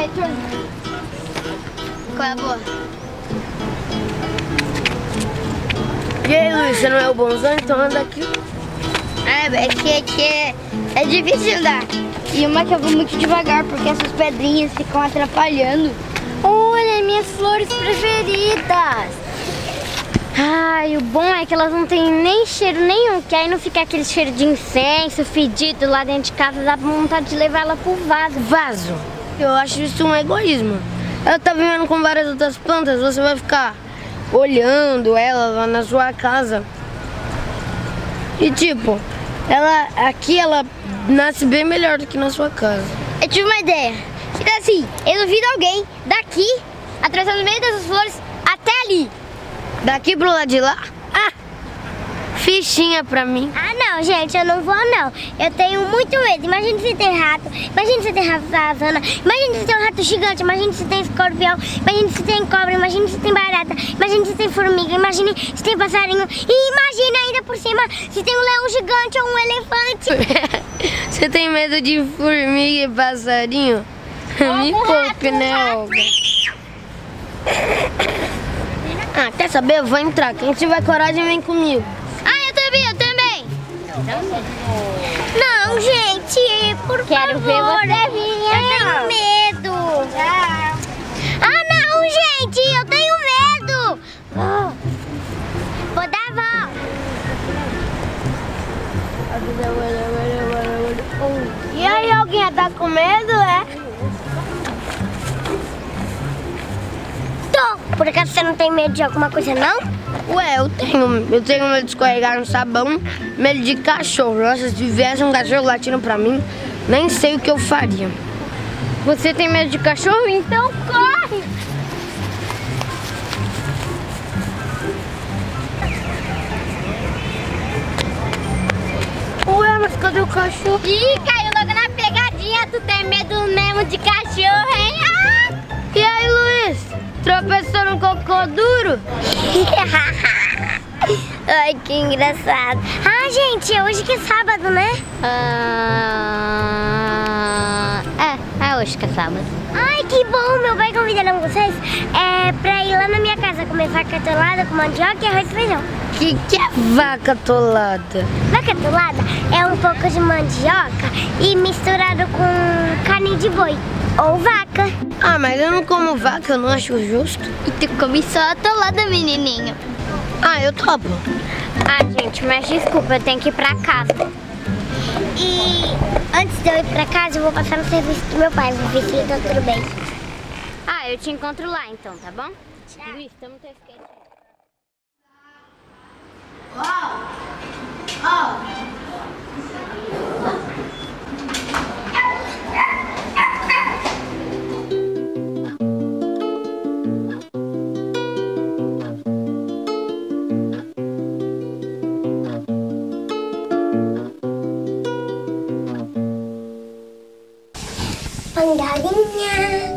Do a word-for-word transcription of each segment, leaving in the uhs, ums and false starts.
aí, turma. Qual é a boa? E aí, Luiz, você não é o bonzão? Então anda aqui. É, é que, é que é, é difícil andar. E uma que eu vou muito devagar, porque essas pedrinhas ficam atrapalhando. Olha, minhas flores preferidas. Ai, o bom é que elas não têm nem cheiro nenhum, que aí não fica aquele cheiro de incenso, fedido lá dentro de casa, dá vontade de levar ela pro vaso. Vaso? Eu acho isso um egoísmo. Ela tá vivendo com várias outras plantas, você vai ficar olhando ela lá na sua casa. E tipo, ela aqui ela nasce bem melhor do que na sua casa. Eu tive uma ideia. Então assim, eu duvido alguém daqui, atravessando o meio dessas flores, até ali. Daqui pro lado de lá? Ah! Fichinha pra mim. Ah não, gente, eu não vou não. Eu tenho muito medo. Imagina se tem rato, imagina se tem ratazana, imagina se tem um rato gigante, imagina se tem escorpião, imagina se tem cobra, imagina se tem barata, imagina se tem formiga, imagina se tem passarinho e imagina ainda por cima se tem um leão gigante ou um elefante. Você tem medo de formiga e passarinho? Me poupe, né, Olga? Ah, quer saber? Eu vou entrar. Quem tiver coragem, vem comigo. Ah, eu também, eu também. Não, gente, por Quero favor. ver você vir. Eu tenho medo. Ah, não, gente, eu tenho medo. Vou dar a volta. E aí, alguém tá com medo, é? Tô. Por acaso você não tem medo de alguma coisa, não? Ué, eu tenho. Eu tenho medo de escorregar no sabão, medo de cachorro. Nossa, se tivesse um cachorro latindo pra mim, nem sei o que eu faria. Você tem medo de cachorro? Então corre! Ué, mas cadê o cachorro? Ih, caiu logo na pegadinha. Tu tem medo mesmo de cachorro, hein? Ah! E aí, Luiz? Tropeçou no cocô duro? Ai, que engraçado. Ah, gente, hoje que é sábado, né? Ah, é, é hoje que é sábado. Ai, que bom. Meu pai convidando vocês é, pra ir lá na minha casa comer vaca atolada com mandioca e arroz e feijão. Que que é vaca atolada? Vaca atolada é um pouco de mandioca e misturado com carne de boi ou vaca. Ah, mas eu não como vaca, eu não acho justo. E tu come só atolada, menininho. Ah, eu topo. Ah, gente, mas desculpa, eu tenho que ir pra casa. E antes de eu ir pra casa, eu vou passar no serviço do meu pai, vou ver se ele tá tudo bem. Ah, eu te encontro lá então, tá bom? Tchau. Luiz, tamo teu skate. Pangalinha.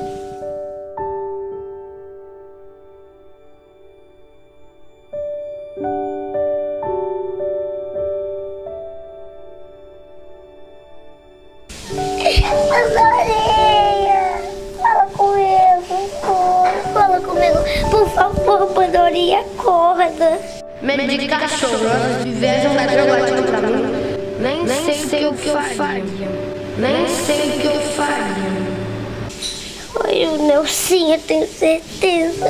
Pandorinha, fala comigo, fala comigo, por favor, Pandorinha, acorda. Medo de cachorro. Se tivesse um cachorro latindo pra mim, nem, nem sei, sei o que eu faria. Nem sei o que eu faria. Ai, o Nelson, eu tenho certeza.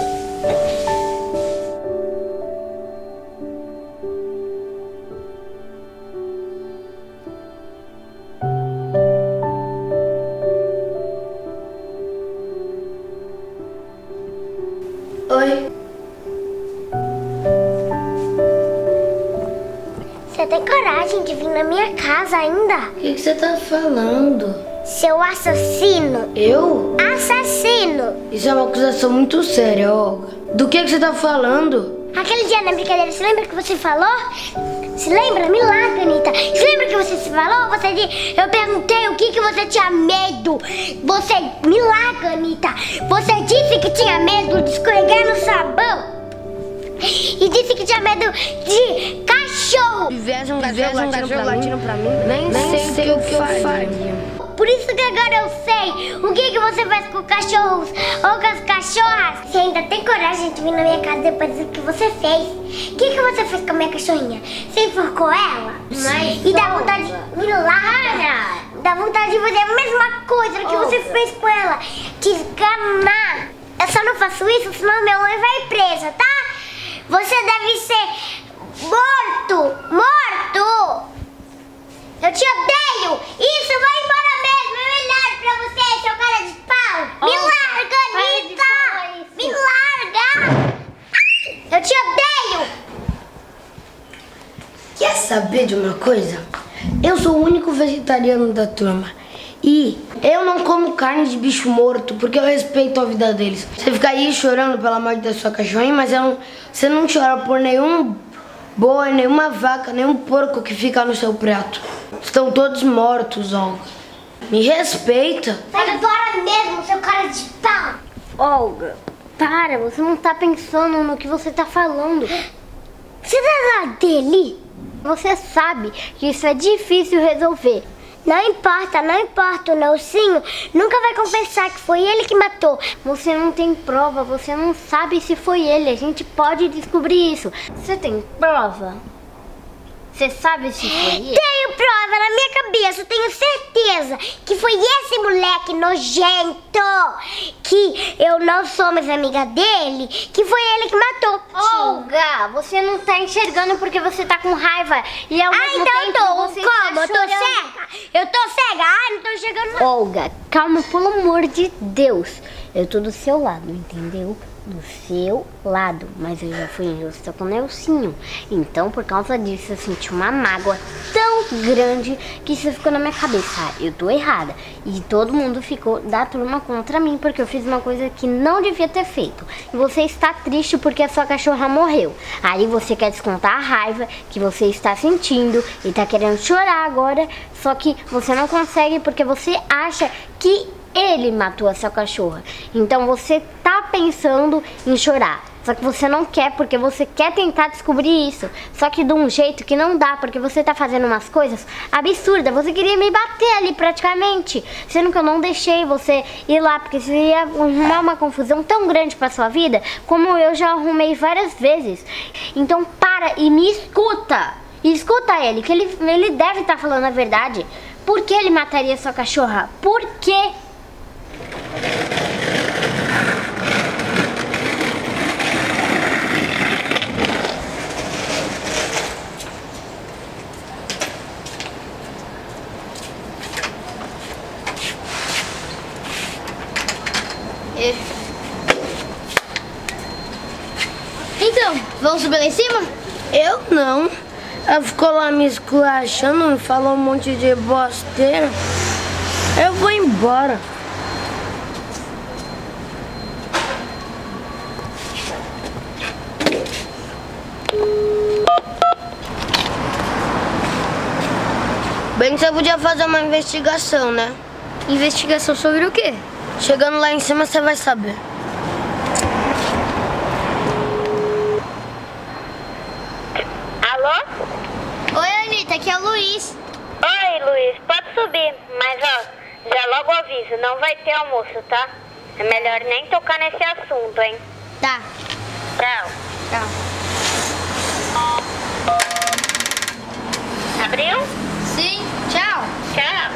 Oi. Você tem coragem de vir na minha casa ainda? O que, que você tá falando? Seu assassino. Eu? Assassino. Isso é uma acusação muito séria, Olga. Do que, que você tá falando? Aquele dia na brincadeira, você lembra que você falou? Se lembra? Me larga, Anitta. Se lembra que você se falou? Você disse, eu perguntei o que, que você tinha medo. Você, me larga, Anitta. Você disse que tinha medo de escorregar no sabão. E disse que tinha medo de cachorro. Se tivesse um cachorro latindo pra mim, nem, nem sei, sei o que eu faria. Por isso que agora eu sei o que, que você faz com cachorros ou com as cachorras. Você ainda tem coragem de vir na minha casa depois do que você fez? O que, que você fez com a minha cachorrinha? Você enforcou ela? Mas e dá vontade de... Me larga! Dá vontade de fazer a mesma coisa que você fez com ela. Te esganar. Eu só não faço isso, senão minha mãe vai presa, tá? Você deve ser morto! Morto! Eu te odeio! Isso, vai embora mesmo! Eu melhor pra você, seu cara de pau! Me larga, Anitta! Me larga! Eu te odeio! Quer saber de uma coisa? Eu sou o único vegetariano da turma. E eu não como carne de bicho morto, porque eu respeito a vida deles. Você fica aí chorando pela morte da sua cachorrinha, mas eu não, você não chora por nenhum boi, nenhuma vaca, nenhum porco que fica no seu prato. Estão todos mortos, Olga. Me respeita. Vai embora mesmo, seu cara de pau! Olga, para, você não tá pensando no que você tá falando. Você tá lá dele? Você sabe que isso é difícil resolver. Não importa, não importa, o Nelsinho nunca vai confessar que foi ele que matou. Você não tem prova, você não sabe se foi ele. A gente pode descobrir isso. Você tem prova? Você sabe se foi ele? Tenho prova na minha cabeça, eu tenho certeza que foi esse moleque nojento, que eu não sou mais amiga dele, que foi ele que matou. Olga, você não tá enxergando porque você tá com raiva. E ao ah, mesmo então tempo eu tô, você como? tá Eu tô chorando. cega? Eu tô cega? Ah, não tô enxergando. Olga, calma, pelo amor de Deus. Eu tô do seu lado, entendeu? Do seu lado, mas eu já fui injusta com o Nelsinho. Então, por causa disso, eu senti uma mágoa tão grande que isso ficou na minha cabeça. Ah, eu tô errada. E todo mundo ficou da turma contra mim, porque eu fiz uma coisa que não devia ter feito. E você está triste porque a sua cachorra morreu. Aí você quer descontar a raiva que você está sentindo e tá querendo chorar agora. Só que você não consegue porque você acha que ele matou a sua cachorra. Então você tá pensando em chorar. Só que você não quer porque você quer tentar descobrir isso. Só que de um jeito que não dá, porque você tá fazendo umas coisas absurdas. Você queria me bater ali praticamente. Sendo que eu não deixei você ir lá, porque você ia arrumar uma confusão tão grande pra sua vida, como eu já arrumei várias vezes. Então para e me escuta. E escuta ele, que ele, ele deve estar falando a verdade. Por que ele mataria a sua cachorra? Por quê? Então, vamos subir lá em cima? Eu não. Ela ficou lá me esculachando, me falou um monte de bosteira. Eu vou embora. Bem que você podia fazer uma investigação, né? Investigação sobre o quê? Chegando lá em cima você vai saber. Alô? Oi, Anitta, aqui é o Luiz. Oi, Luiz, pode subir, mas ó, já logo aviso, não vai ter almoço, tá? É melhor nem tocar nesse assunto, hein? Tá. Tchau. Tchau. Abriu? Sim, tchau. Tchau.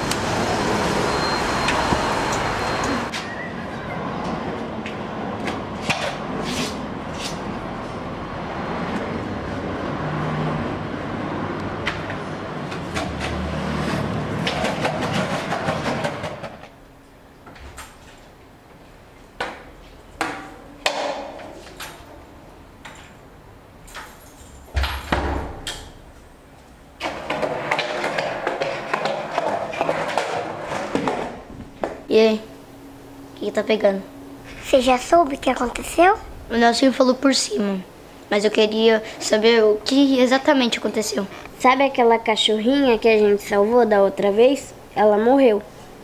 E aí? O que, que tá pegando? Você já soube o que aconteceu? O Nelson falou por cima, mas eu queria saber o que exatamente aconteceu. Sabe aquela cachorrinha que a gente salvou da outra vez? Ela morreu.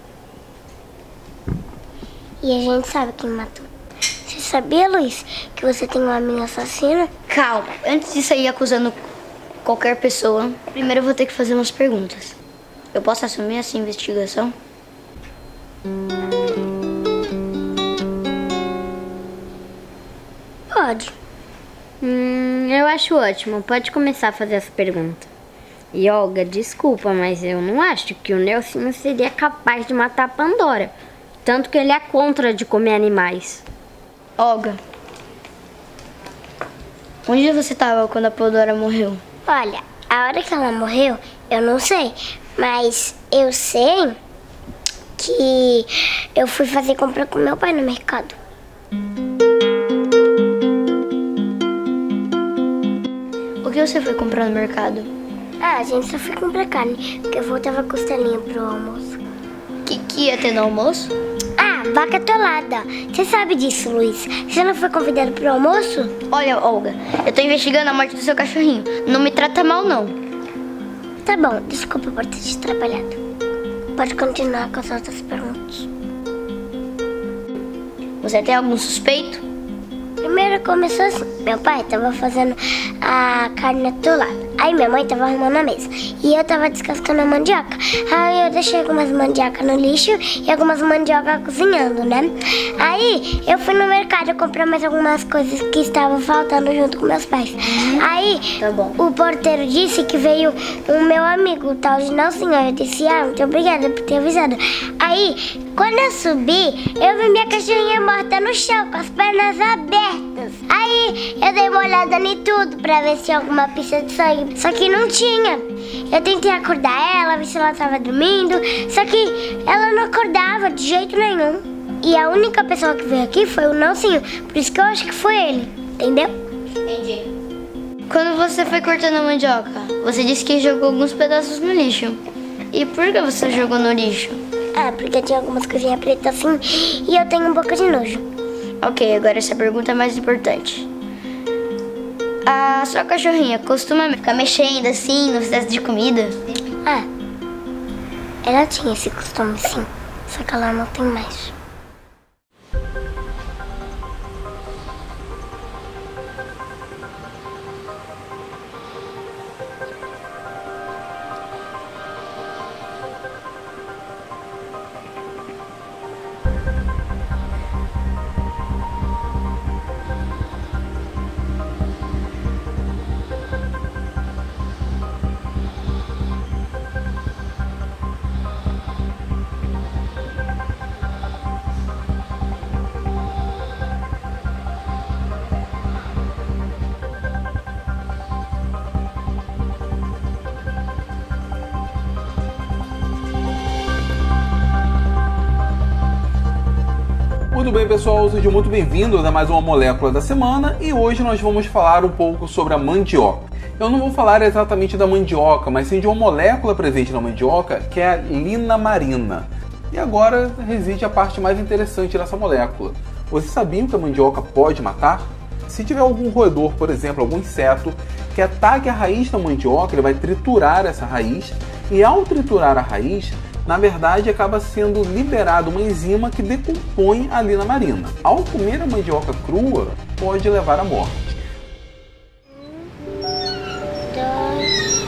E a gente sabe quem matou. Você sabia, Luiz, que você tem uma amiga assassina? Calma, antes de sair acusando qualquer pessoa, primeiro eu vou ter que fazer umas perguntas. Eu posso assumir essa investigação? Pode. Hum, eu acho ótimo. Pode começar a fazer as perguntas. E Olga, desculpa, mas eu não acho que o Nelsinho seria capaz de matar a Pandora. Tanto que ele é contra de comer animais. Olga, onde você estava quando a Pandora morreu? Olha, a hora que ela morreu, eu não sei. Mas eu sei que eu fui fazer compra com meu pai no mercado. O que você foi comprar no mercado? Ah, a gente só foi comprar carne, porque eu voltava costelinha pro almoço. O que, que ia ter no almoço? Ah, vaca atolada. Você sabe disso, Luiz. Você não foi convidado pro almoço? Olha, Olga, eu tô investigando a morte do seu cachorrinho. Não me trata mal, não. Tá bom, desculpa por ter te atrapalhado. Pode continuar com as outras perguntas. Você tem algum suspeito? Primeiro começou assim, meu pai tava fazendo a carne atolada, aí minha mãe tava arrumando a mesa e eu tava descascando a mandioca. Aí eu deixei algumas mandioca no lixo e algumas mandioca cozinhando, né? Aí eu fui no mercado comprar mais algumas coisas que estavam faltando junto com meus pais. Aí Tá bom. o porteiro disse que veio o meu amigo, o tal de Nelsinho. Eu disse, ah, muito obrigada por ter avisado. Aí, quando eu subi, eu vi minha cachorrinha morta no chão, com as pernas abertas. Aí, eu dei uma olhada em tudo pra ver se tinha alguma pista de sangue, só que não tinha. Eu tentei acordar ela, ver se ela tava dormindo, só que ela não acordava de jeito nenhum. E a única pessoa que veio aqui foi o Nelsinho, por isso que eu acho que foi ele, entendeu? Entendi. Quando você foi cortando a mandioca, você disse que jogou alguns pedaços no lixo. E por que você jogou no lixo? Ah, porque tinha algumas coisinhas pretas assim e eu tenho um pouco de nojo. Ok, agora essa pergunta é mais importante. A sua cachorrinha costuma ficar mexendo assim no cesto de comida? Ah, ela tinha esse costume sim, só que ela não tem mais. Tudo bem, pessoal? Sejam muito bem-vindos a mais uma molécula da semana e hoje nós vamos falar um pouco sobre a mandioca. Eu não vou falar exatamente da mandioca, mas sim de uma molécula presente na mandioca que é a linamarina. E agora reside a parte mais interessante dessa molécula. Vocês sabiam que a mandioca pode matar? Se tiver algum roedor, por exemplo, algum inseto que ataque a raiz da mandioca, ele vai triturar essa raiz e ao triturar a raiz, na verdade, acaba sendo liberada uma enzima que decompõe a linamarina. Ao comer a mandioca crua, pode levar à morte. Um, dois,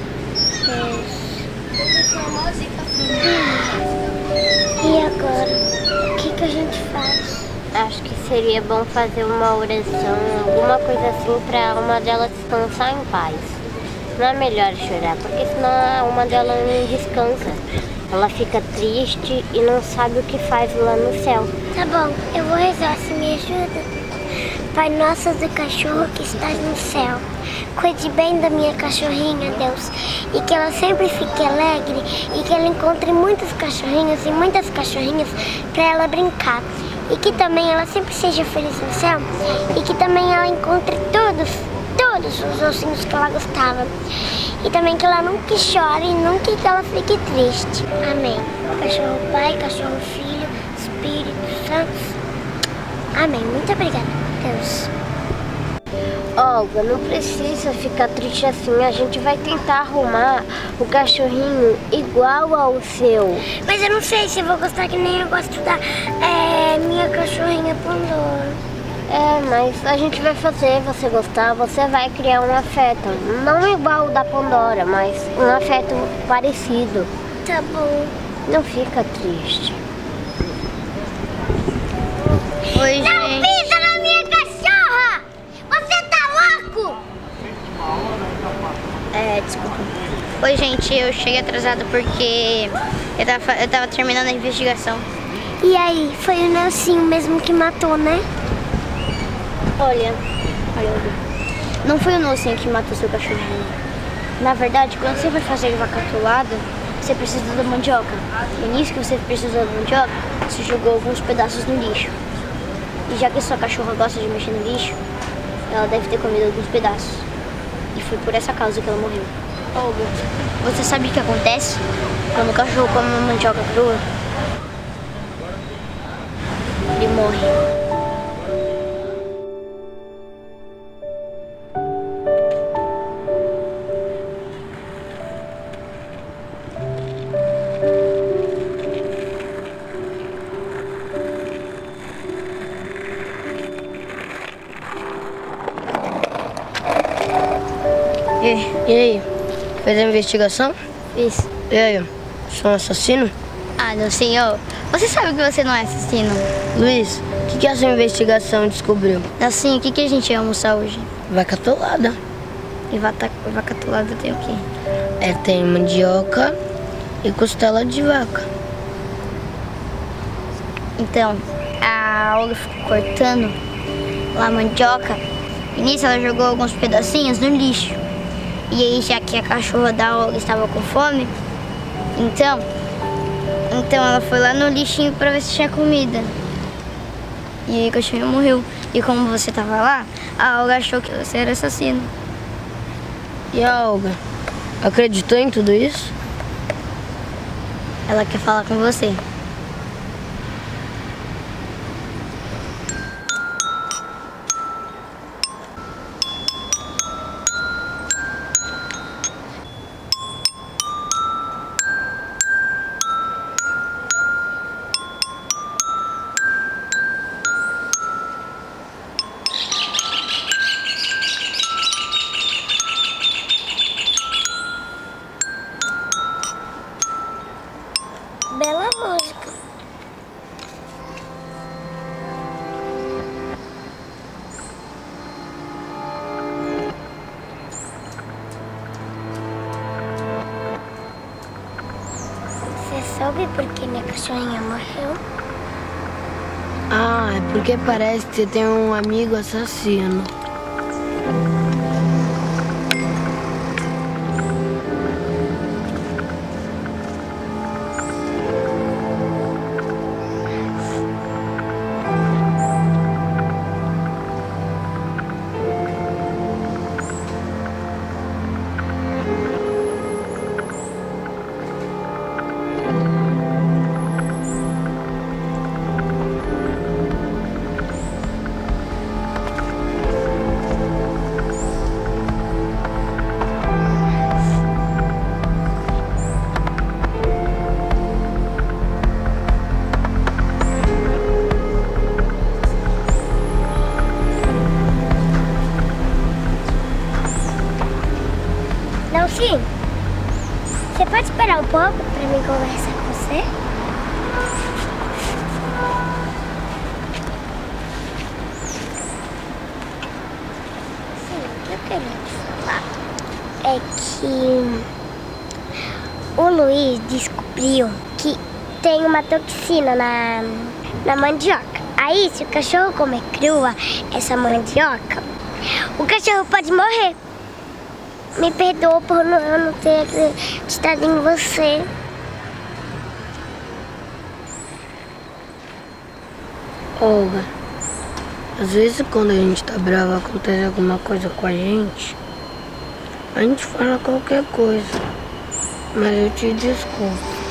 três. E agora? O que, que a gente faz? Acho que seria bom fazer uma oração, alguma coisa assim, para uma delas descansar em paz. Não é melhor chorar, porque senão uma delas não descansa. Ela fica triste e não sabe o que faz lá no céu. Tá bom, eu vou rezar, se me ajuda. Pai nosso do cachorro que estás no céu, cuide bem da minha cachorrinha, Deus, e que ela sempre fique alegre e que ela encontre muitos cachorrinhos e muitas cachorrinhas para ela brincar. E que também ela sempre seja feliz no céu e que também ela encontre todos, todos os ossinhos que ela gostava. E também que ela nunca chore e nunca que ela fique triste. Amém. Cachorro Pai, Cachorro Filho, Espírito Santo. Amém. Muito obrigada, Deus. Olga, não precisa ficar triste assim. A gente vai tentar arrumar o cachorrinho igual ao seu. Mas eu não sei se eu vou gostar que nem eu gosto da é, minha cachorrinha Pandora. É, mas a gente vai fazer você gostar, você vai criar um afeto. Não igual o da Pandora, mas um afeto parecido. Tá bom. Não fica triste. Oi, Não gente. pisa na minha cachorra! Você tá louco? É, desculpa. Oi, gente, eu cheguei atrasado porque eu tava, eu tava terminando a investigação. E aí, foi o Nelsinho mesmo que matou, né? Olha, olha, não foi o Nelsinho que matou seu cachorrinho. Na verdade, quando você vai fazer vaca atolada, você precisa da mandioca. E nisso que você precisa da mandioca, você jogou alguns pedaços no lixo. E já que sua cachorra gosta de mexer no lixo, ela deve ter comido alguns pedaços. E foi por essa causa que ela morreu. Olga, você sabe o que acontece quando o cachorro come uma mandioca crua? Ele morre. E, e aí? Fez a investigação? Isso. E aí? Sou um assassino? Ah, não, senhor. Você sabe que você não é assassino. Luiz, o que, que a sua investigação descobriu? Assim, o que, que a gente ia almoçar hoje? Vaca atolada. E vaca, vaca atolada tem o quê? É, tem mandioca e costela de vaca. Então, a Olga ficou cortando lá a mandioca e nisso ela jogou alguns pedacinhos no lixo. E aí, já que a cachorra da Olga estava com fome, então, então ela foi lá no lixinho para ver se tinha comida. E aí o cachorro morreu. E como você estava lá, a Olga achou que você era assassino. E a Olga? Acreditou em tudo isso? Ela quer falar com você. Bela música. Você soube por que minha cachorrinha morreu? Ah, é porque parece que você tem um amigo assassino. Nelsinho, você pode esperar um pouco para mim conversar com você? Sim, o que eu queria te falar é que o Luiz descobriu que tem uma toxina na, na mandioca. Aí, se o cachorro comer crua essa mandioca, o cachorro pode morrer. Me perdoa por não, eu não ter acreditado em você. Olga, às vezes quando a gente tá brava, acontece alguma coisa com a gente, a gente fala qualquer coisa. Mas eu te desculpo.